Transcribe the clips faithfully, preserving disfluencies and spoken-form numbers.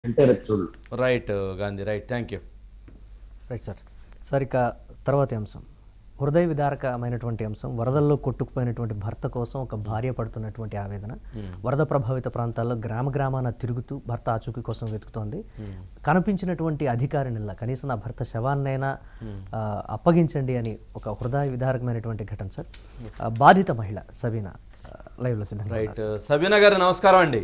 Right Gandhi right thank you right sir sir ఇక తర్వాతి అంశం హృదయ విదారకమైనటువంటి అంశం వరదల్లో కొట్టుకుపోయినటువంటి భర్త కోసం ఒక భార్య పడుతున్నటువంటి ఆవేదన వరద ప్రభావిత ప్రాంతాల్లో గ్రామ గ్రామాన తిరుగుతూ భర్త ఆచూకీ కోసం వెతుకుతోంది కనిపించినటువంటి అధికారినిలా కనీసం నా భర్త శవాన్నైనా అప్పగించండి అని ఒక హృదయ విదారకమైనటువంటి ఘటన సార్ బాధిత మహిళ సబీనా లైవ్లో సిద్ధంగా రైట్ సబీనా గారు నమస్కారం అండి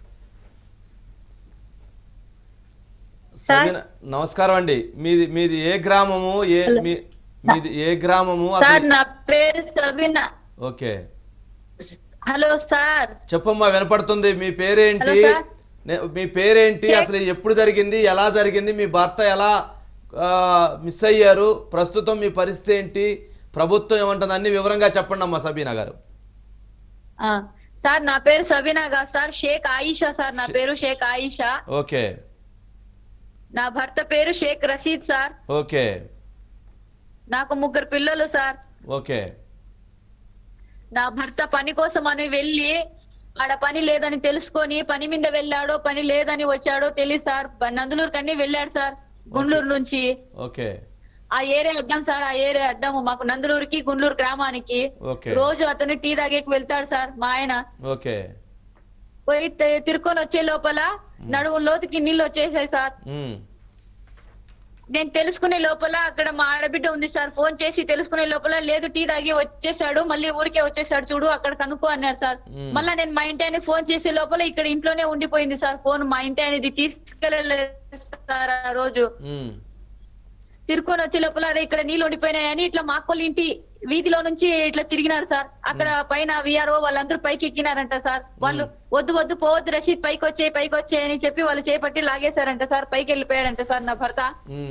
సబీనా నమస్కారం అండి మీది మీది ఏ గ్రామము ఏ మీది ఏ గ్రామము సార్ నా పేరు సబీనా ఓకే హలో సార్ చెప్పమ్మా వినపడుతుంది మీ పేరేంటి మీ పేరేంటి అసలు ఎప్పుడు జరిగింది ఎలా జరిగింది మీ భర్త ఎలా మిస్ అయ్యారు ప్రస్తుతం మీ పరిస్థితి ఏంటి ప్రభుత్వం ఏమంటుంది అన్ని వివరంగా చెప్పండి అమ్మా సబీనా గారు సార్ నా పేరు సబీనా గారు సార్ షేక్ ఆయిషా సార్ నా పేరు షేక్ ఆయిషా ఓకే నా భర్త పేరు షేక్ రషీద్ సార్ ఓకే నాకు ముగ్గురు పిల్లలు సార్ ఓకే నా భర్త పని కోసం అని వెళ్ళి ఆడ పని లేదని తెలుసుకొని పని మీద వెళ్ళాడో పని లేదని వచ్చాడో తెలియదు సార్ నందులూరు కన్నీ వెళ్ళాడు సార్ గుండ్లూరు నుంచి ఓకే ఆ ఏరియా అడ్డం సార్ ఆ ఏరియా అడ్డము మాకు నందులూరుకి గుండ్లూరు గ్రామానికి రోజు అతను టీ తాగేకి వెళ్తాడు సార్ మా ఆయన ఓకే పోయి తిరుక్కొని వచ్చే లోపల నడుము లోతుకి నీళ్ళు వచ్చేసాయి సార్ నేను తెలుసుకునే లోపల అక్కడ మా ఆడబిడ్డ ఉంది సార్ ఫోన్ చేసి తెలుసుకునే లోపల లేదు టీ తాగి వచ్చేసాడు మళ్ళీ ఊరికే వచ్చేసాడు చూడు అక్కడ కనుక్కో అన్నారు సార్ మళ్ళా నేను మా ఇంటి ఆయనకి ఫోన్ చేసే లోపల ఇక్కడ ఇంట్లోనే ఉండిపోయింది సార్ ఫోన్ మా ఇంటి ఆయనది తీసుకెళ్ళలేదు సార్ ఆ రోజు తిరుక్కొని వచ్చే లోపల అదే ఇక్కడ నీళ్ళు ఉండిపోయినాయని ఇట్లా మా అక్కోళ్ళ ఇంటి వీధిలో నుంచి ఇట్లా తిరిగినారు సార్ అక్కడ పైన విఆర్ఓ వాళ్ళందరూ పైకి ఎక్కినారంట సార్ వాళ్ళు వద్దు వద్దు పోవద్దు రషీద్ పైకి వచ్చే పైకి వచ్చే అని చెప్పి వాళ్ళు చేపట్టి లాగేశారంట సార్ పైకి వెళ్ళిపోయాడంట సార్ నా భర్త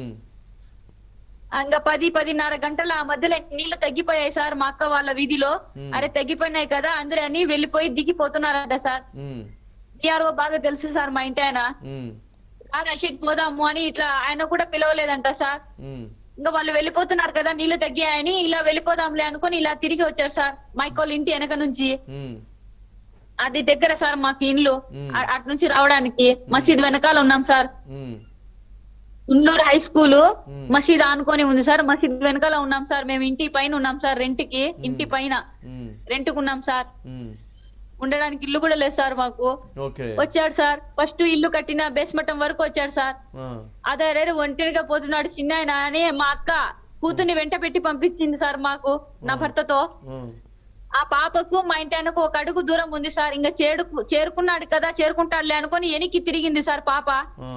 ఇంకా పది పదిన్నర గంటల ఆ మధ్యలో నీళ్లు తగ్గిపోయాయి సార్ మా అక్క వాళ్ళ వీధిలో అరే తగ్గిపోయినాయి కదా అందరూ అని వెళ్ళిపోయి దిగిపోతున్నారంట సార్ విఆర్ఓ బాగా తెలుసు సార్ మా ఇంటి ఆయన రషీద్ పోదాము అని ఇట్లా ఆయన కూడా పిలవలేదంట సార్ ఇంకా వాళ్ళు వెళ్ళిపోతున్నారు కదా నీళ్లు తగ్గాయని ఇలా వెళ్ళిపోదాంలే అనుకుని ఇలా తిరిగి వచ్చారు సార్ మైకోల్ ఇంటి వెనక నుంచి అది దగ్గర సార్ మాకు ఇండ్లు అటు నుంచి రావడానికి మసీద్ వెనకాల ఉన్నాం సార్ గుండ్లూరు హై స్కూల్ మసీద్ ఆనుకొని ఉంది సార్ మసీద్ వెనకాల ఉన్నాం సార్ మేము ఇంటి పైన ఉన్నాం సార్ రెంట్ కి ఇంటి పైన రెంట్ కు ఉన్నాం సార్ ఉండడానికి ఇల్లు కూడా లేదు సార్ మాకు వచ్చాడు సార్ ఫస్ట్ ఇల్లు కట్టిన బేస్మట్టం వరకు వచ్చాడు సార్ అదే రేరు ఒంటరిగా పోతున్నాడు చిన్న ఆయన అని మా అక్క కూతుర్ని వెంట పెట్టి పంపించింది సార్ మాకు నా భర్తతో ఆ పాపకు మా ఇంటి ఆయనకు ఒక అడుగు దూరం ఉంది సార్ ఇంకా చేరుకు చేరుకున్నాడు కదా చేరుకుంటాడులే అనుకుని ఎనికి తిరిగింది సార్ పాప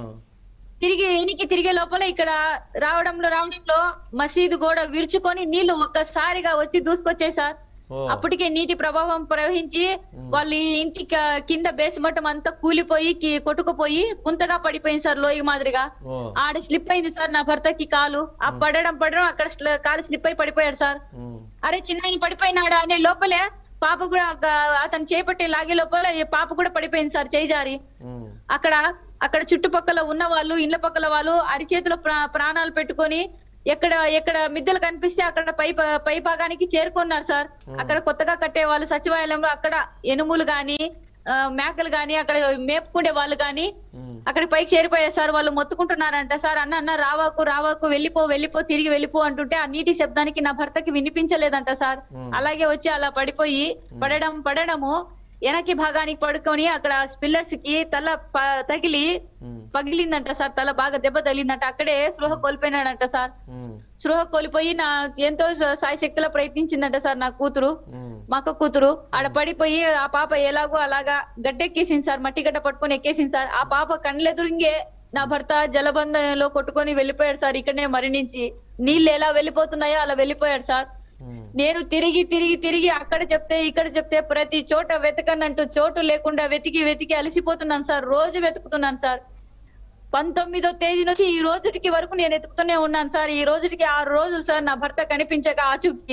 తిరిగి ఎనికి తిరిగే లోపల ఇక్కడ రావడంలో రావడంలో మసీదు కూడా విరుచుకొని నీళ్లు ఒక్కసారిగా వచ్చి దూసుకొచ్చాయి సార్ అప్పటికే నీటి ప్రభావం ప్రవహించి వాళ్ళ ఇంటి కింద బేస్మట్టం అంతా కూలిపోయి కొట్టుకుపోయి గుంతగా పడిపోయింది సార్ లోయ మాదిరిగా ఆడ స్లిప్ అయింది సార్ నా భర్తకి కాలు ఆ పడడం పడడం అక్కడ కాలు స్లిప్ అయి పడిపోయాడు సార్ అరే చిన్న పడిపోయినాడా అనే లోపలే పాప కూడా అతను చేపట్టి లాగే లోపల పాప కూడా పడిపోయింది సార్ చేయి జారి అక్కడ అక్కడ చుట్టుపక్కల ఉన్న వాళ్ళు ఇళ్ల పక్కల వాళ్ళు అరిచేతిలో ప్రాణాలు పెట్టుకొని ఎక్కడ ఎక్కడ మిద్దెలు కనిపిస్తే అక్కడ పై పై భాగానికి చేరుకున్నారు సార్ అక్కడ కొత్తగా కట్టే వాళ్ళు సచివాలయంలో అక్కడ ఎనుములు గాని మేకలు గాని అక్కడ మేపుకుండే వాళ్ళు గాని అక్కడ పైకి చేరిపోయారు సార్ వాళ్ళు మొత్తుకుంటున్నారంట సార్ అన్న అన్న రావాకు రావాకు వెళ్ళిపో వెళ్ళిపో తిరిగి వెళ్ళిపో అంటుంటే ఆ నీటి శబ్దానికి నా భర్తకి వినిపించలేదంట సార్ అలాగే వచ్చి అలా పడిపోయి పడడం పడడము వెనక్కి భాగానికి పడుకొని అక్కడ పిల్లర్స్ కి తల తగిలి పగిలిందంట సార్ తల బాగా దెబ్బ తగిలిందంట అక్కడే స్పృహ కోల్పోయినాడంట సార్ స్పృహ కోల్పోయి నా ఎంతో సాయశక్తిలో ప్రయత్నించిందంట సార్ నా కూతురు మా అక్క కూతురు ఆడ పడిపోయి ఆ పాప ఎలాగో అలాగా గడ్డెక్కేసింది సార్ మట్టి గడ్డ పట్టుకొని ఎక్కేసింది సార్ ఆ పాప కళ్ళెదురింగే నా భర్త జలబంధంలో కొట్టుకొని వెళ్ళిపోయాడు సార్ ఇక్కడనే మరణించి నీళ్ళు ఎలా వెళ్ళిపోతున్నాయో అలా వెళ్ళిపోయాడు సార్ నేను తిరిగి తిరిగి తిరిగి అక్కడ చెప్తే ఇక్కడ చెప్తే ప్రతి చోట వెతకనంటూ చోటు లేకుండా వెతికి వెతికి అలసిపోతున్నాను సార్ రోజు వెతుకుతున్నాను సార్ పంతొమ్మిదో తేదీ నుంచి ఈ రోజుకి వరకు నేను వెతుకుతూనే ఉన్నాను సార్ ఈ రోజుకి ఆరు రోజులు సార్ నా భర్త కనిపించక ఆచూకి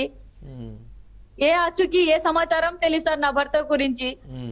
ఏ ఆచూకి ఏ సమాచారం తెలియదు సార్ నా భర్త గురించి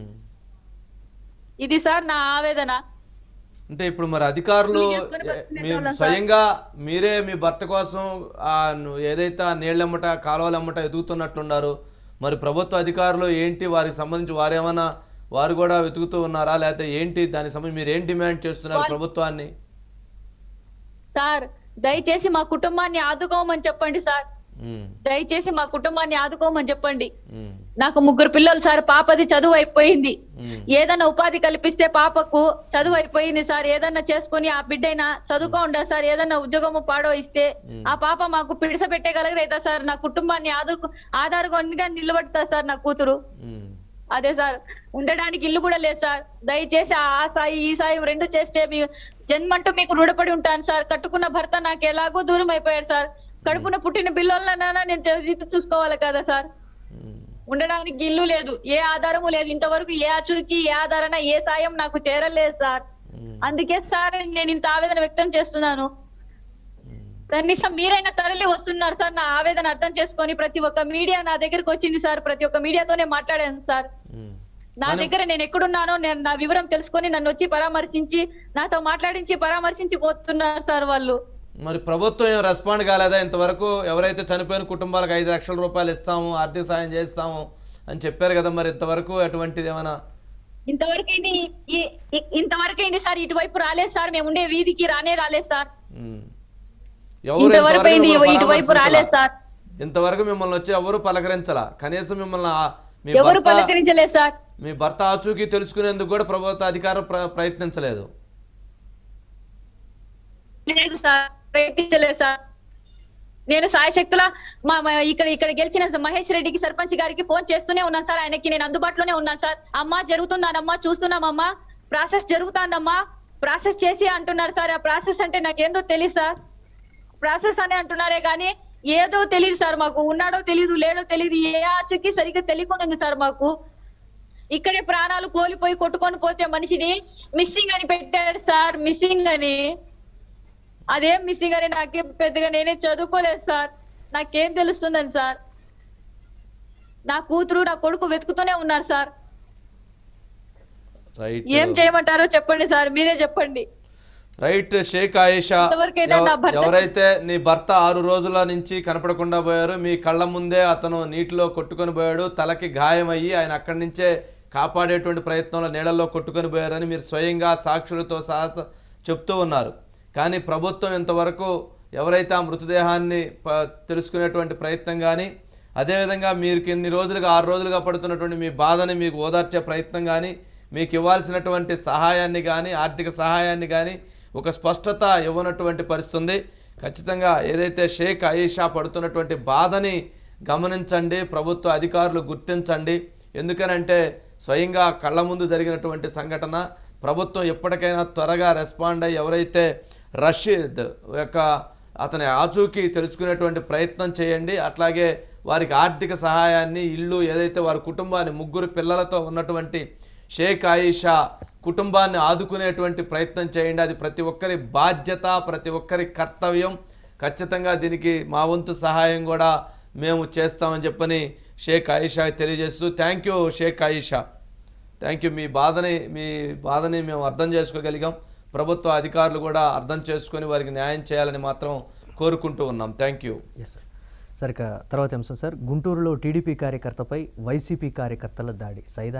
ఇది సార్ నా ఆవేదన అంటే ఇప్పుడు మరి అధికారులు స్వయంగా మీరే మీ భర్త కోసం ఏదైతే నీళ్ళమ్మట కాలువలమ్మట ఎదుగుతున్నట్లున్నారు మరి ప్రభుత్వ అధికారులు ఏంటి వారికి సంబంధించి వారేమన్నా వారు కూడా వెతుకుతూ ఉన్నారా, లేకపోతే ఏంటి దాని సంబంధించి మీరు ఏం డిమాండ్ చేస్తున్నారు ప్రభుత్వాన్ని? సార్ దయచేసి మా కుటుంబాన్ని ఆదుకోమని చెప్పండి సార్, ఉమ్, దయచేసి మా కుటుంబాన్ని ఆదుకోమని చెప్పండి. ఉమ్, నాకు ముగ్గురు పిల్లలు సార్, పాపది చదువు అయిపోయింది. ఉమ్, ఏదన్నా ఉపాధి కల్పిస్తే పాపకు చదువు అయిపోయింది సార్, ఏదన్నా చేసుకుని ఆ బిడ్డైనా చదువుకో ఉండ సార్, ఏదన్నా ఉద్యోగము పాడో ఇస్తే ఆ పాప మాకు పిడిస పెట్టగలగదా సార్, నా కుటుంబాన్ని ఆదుకు ఆధారగా నిలబడతా సార్ నా కూతురు. ఉమ్, అదే సార్, ఉండడానికి ఇల్లు కూడా లేదు సార్. దయచేసి ఆ సాయి ఈ సాయి రెండు చేస్తే మీ జన్మంటూ మీకు రుణపడి ఉంటాను సార్. కట్టుకున్న భర్త నాకు ఎలాగో దూరం అయిపోయాడు సార్, కడుపున పుట్టిన పిల్లలన్నా నేను తెలిసి చూసుకోవాలి కదా సార్. ఉమ్. ఉండడానికి ఇల్లు లేదు, ఏ ఆధారము లేదు, ఇంతవరకు ఏ అచుకి ఏ ఆధారణ ఏ సాయం నాకు చేరలేదు సార్. అందుకే సార్ నేను ఇంత ఆవేదన వ్యక్తం చేస్తున్నాను. కనీసం మీరైనా తరలి వస్తున్నారు సార్, నా ఆవేదన అర్థం చేసుకొని. ప్రతి ఒక్క మీడియా నా దగ్గరకు వచ్చింది సార్, ప్రతి ఒక్క మీడియాతోనే మాట్లాడాను సార్. ఉమ్. నా దగ్గర నేను ఎక్కడున్నానో నేను నా వివరం తెలుసుకొని నన్ను వచ్చి పరామర్శించి నాతో మాట్లాడించి పరామర్శించి పోతున్నారు సార్ వాళ్ళు. మరి ప్రభుత్వం ఏం రెస్పాండ్ కాలేదా ఇంతవరకు? ఎవరైతే చనిపోయిన కుటుంబాలకు ఐదు లక్షల రూపాయలు ఇస్తాము, ఆర్థిక సాయం చేస్తాము అని చెప్పారు కదా, మరి ఇంతవరకు అటువంటిది ఏమైనా? ఇంతవరకు ఇది ఈ- ఈ- ఇంతవరకు ఏంది సార్, ఇటువైపు రాలేదు సార్, మేము ఉండే వీధికి రానే రాలేదు సార్. ఉమ్. ఎవరు ఇంతవరకు ఇంతవరకు ఏంది మిమ్మల్ని ఇటువైపు పరామర్శించలా? రాలేదు సార్, ఇంతవరకు మిమ్మల్ని వచ్చి ఎవరు పలకరించలా? కనీసం మిమ్మల్ని ఆ- మీ ఎవరు భర్త పలకరించలేదు సార్. మీ భర్త ఆచూకీ తెలుసుకునేందుకు కూడా ప్రభుత్వ అధికారం ప్ర- ప్రయత్నించలేదు. లేదు సార్, ప్రయత్నించలేదు సార్. నేను సాయశక్తుల మా మా ఇక్కడ ఇక్కడ గెలిచిన మహేష్ రెడ్డికి సర్పంచ్ గారికి ఫోన్ చేస్తూనే ఉన్నాను సార్, ఆయనకి నేను అందుబాటులోనే ఉన్నాను సార్. అమ్మా జరుగుతుందానమ్మా, చూస్తున్నామమ్మా, ప్రాసెస్ జరుగుతాందమ్మా, ప్రాసెస్ చేసి అంటున్నారు సార్. ఆ ప్రాసెస్ అంటే నాకేందో తెలియదు సార్, ప్రాసెస్ అని అంటున్నారే కానీ ఏదో తెలియదు సార్ మాకు. ఉన్నాడో తెలీదు, లేడో తెలీదు, ఏ ఆచూకీ సరిగ్గా తెలియకుండా ఉంది సార్ మాకు. ఇక్కడే ప్రాణాలు కోల్పోయి కొట్టుకొని పోతే మనిషిని మిస్సింగ్ అని పెట్టారు సార్, మిస్సింగ్ అని. అదేం మిస్సింగ్ అని నాకేం పెద్దగా నేనే చదువుకోలేదు సార్, నాకేం తెలుస్తుందని సార్. నా కూతురు నా కొడుకు వెతుకుతూనే ఉన్నారు సార్. రైట్ ఏం చేయమంటారో చెప్పండి సార్, మీరే చెప్పండి. రైట్ షేక్ ఆయేషా, ఇంతవరకైనా నా భర్త- ఎవరైతే నీ భర్త ఆరు రోజుల నుంచి కనపడకుండా పోయారు, మీ కళ్ళ ముందే అతను నీటిలో కొట్టుకొని పోయాడు, తలకి గాయమయ్యి ఆయన అక్కడి నుంచే కాపాడేటువంటి ప్రయత్నంలో నీళ్ళల్లో కొట్టుకొని పోయారని మీరు స్వయంగా సాక్షులతో సహా చెప్తూ ఉన్నారు. కానీ ప్రభుత్వం ఇంతవరకు ఎవరైతే ఆ మృతదేహాన్ని ప- తెలుసుకునేటువంటి ప్రయత్నం కానీ, అదేవిధంగా మీరు ఇన్ని రోజులుగా ఆరు రోజులుగా పడుతున్నటువంటి మీ బాధని మీకు ఓదార్చే ప్రయత్నం కానీ, మీకు ఇవ్వాల్సినటువంటి సహాయాన్ని కానీ ఆర్థిక సహాయాన్ని కానీ ఒక స్పష్టత ఇవ్వనటువంటి పరిస్థితి ఉంది. ఖచ్చితంగా ఏదైతే షేక్ ఆయేషా పడుతున్నటువంటి బాధని గమనించండి, ప్రభుత్వ అధికారులు గుర్తించండి. ఎందుకనంటే స్వయంగా కళ్ళ ముందు జరిగినటువంటి సంఘటన. ప్రభుత్వం ఎప్పటికైనా త్వరగా రెస్పాండ్ అయ్యి ఎవరైతే రషీద్ యొక్క అతని ఆచూకీ తెలుసుకునేటువంటి ప్రయత్నం చేయండి. అట్లాగే వారికి ఆర్థిక సహాయాన్ని, ఇల్లు ఏదైతే వారి కుటుంబాన్ని ముగ్గురు పిల్లలతో ఉన్నటువంటి షేక్ ఆయేషా కుటుంబాన్ని ఆదుకునేటువంటి ప్రయత్నం చేయండి. అది ప్రతి ఒక్కరి బాధ్యత, ప్రతి ఒక్కరి కర్తవ్యం. ఖచ్చితంగా దీనికి మా వంతు సహాయం కూడా మేము చేస్తామని చెప్పని షేక్ ఆయేషా తెలియజేస్తూ, thank you Sheikh Ayesha, thank you. మీ బాధని మీ బాధని మేము అర్థం చేసుకోగలిగాం. ప్రభుత్వ అధికారులు కూడా అర్థం చేసుకొని వారికి న్యాయం చేయాలని మాత్రం కోరుకుంటూ ఉన్నాం. Thank you. Yes sir. Sir ఇక తర్వాత అంశం సార్, గుంటూరులో టీడీపీ కార్యకర్తపై వైసీపీ కార్యకర్తల దాడి. సైదా